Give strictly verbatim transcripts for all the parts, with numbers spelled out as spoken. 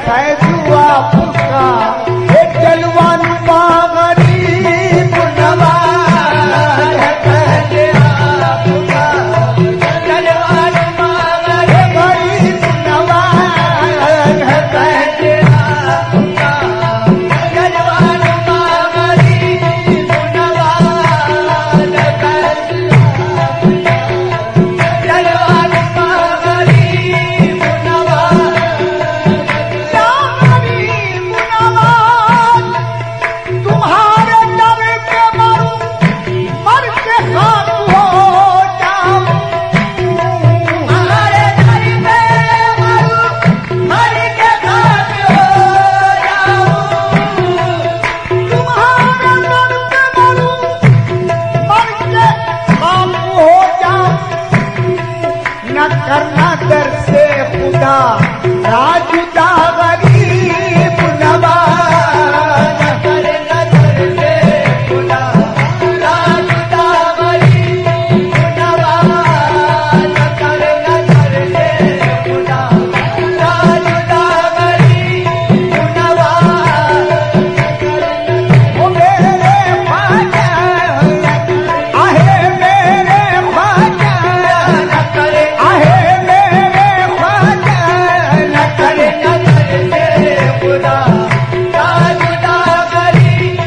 फैज आपका ये जलवान गरीब नवाज है फैज आपका जलवान गरीब नवाज है फैज आपका जलवान गरीब नवाज है फैज जलवान गरीब नवाज तुम्हारे दर पे मरूं मर के खाक हो जाऊं तुम्हारे दर पे मरूं मर के खाक हो जाऊं तुम्हारे दर पे मरूं मर के खाक हो जाऊं न करना दर से खुदा राजुदा गरीब नवाज न करना दर से खुदा राजुदा गरीब नवाज न करना दर से खुदा राजुदा गरीब नवाज ओ मेरे ख्वाजा आहे मेरे ख्वाजा न करे आहे मेरे ख्वाजा न करे न करे से खुदा राजुदा गरीब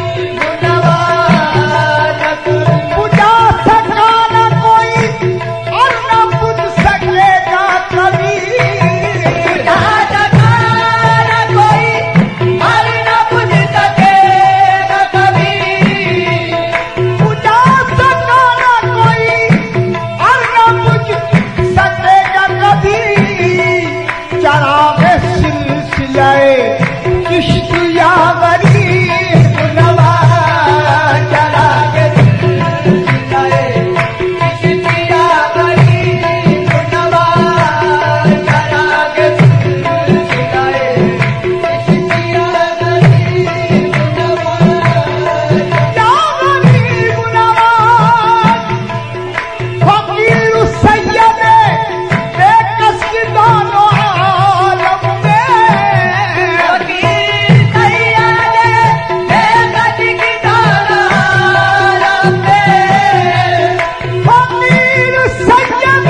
नवाज बुझा सका न कोई और न बुझ सकेगा कभी बुझा सका न कोई और न बुझ सकेगा कभी बुझा सका न कोई और न बुझ सकेगा कभी चरागे सिलसिलाए चिश्तिया गरीब नवाज चरागे सिलसिलाए चिश्तिया गरीब नवाज चरागे सिलसिलाए चिश्तिया गरीब नवाज या गरीब नवाज फकीर सैयद बेकस की दोनों आलम में फकीर सैयद बेकस की दोनों आलम में फकीर सैयद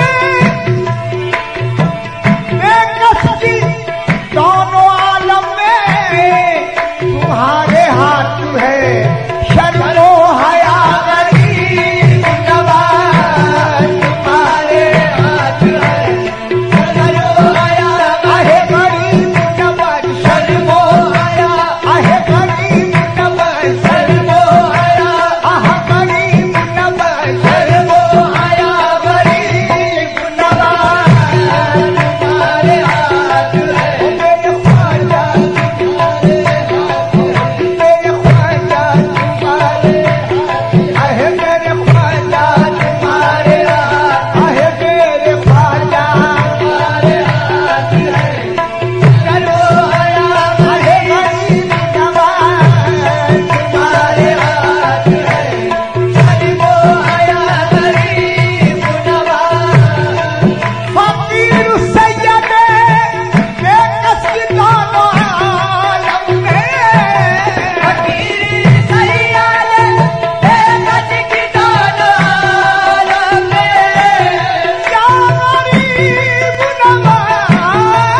बेकस की दोनों आलम में तुम्हारे हाथ है शर्मो हया गरीब नवाज तुम्हारे हाथ है शर्मो हया आहे गरीब नवाज शर्मो हया आहे गरीब नवाज शर्मो हया आह गरीब नवाज शर्मो हया गरीब नवाज तुम्हारे हाथ है मेरे ख्वाजा तुम्हारे हाथ मेरे ख्वाजा तुम्हारे आहे मेरे ख्वाजा तुम्हारे हाथ आहे मेरे ख्वाजा तुम्हारे हाथ है चलो हया आहे गरीब नवाज तुम्हारे हाथ है चलो हया गरीब नवाज फकीर सैयद बेकस की दोनों आलम में फकीर सैयद बेकस की दोनों आलम में या गरीब नवाज या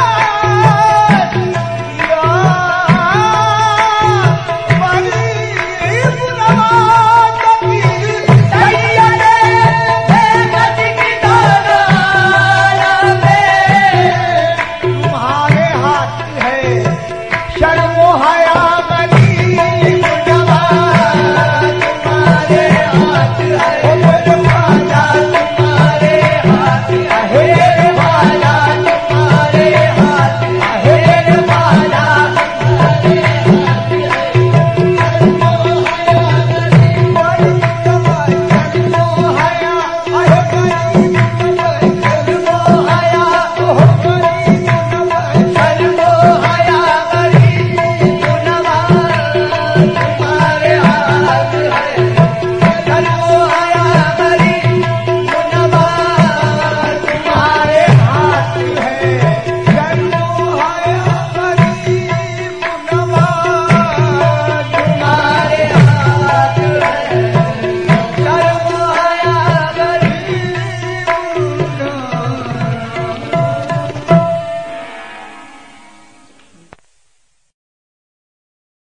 गरीब नवाज फकीर सैयद बेकस की दोनों आलम में तुम्हारे हाथ है शर्मो है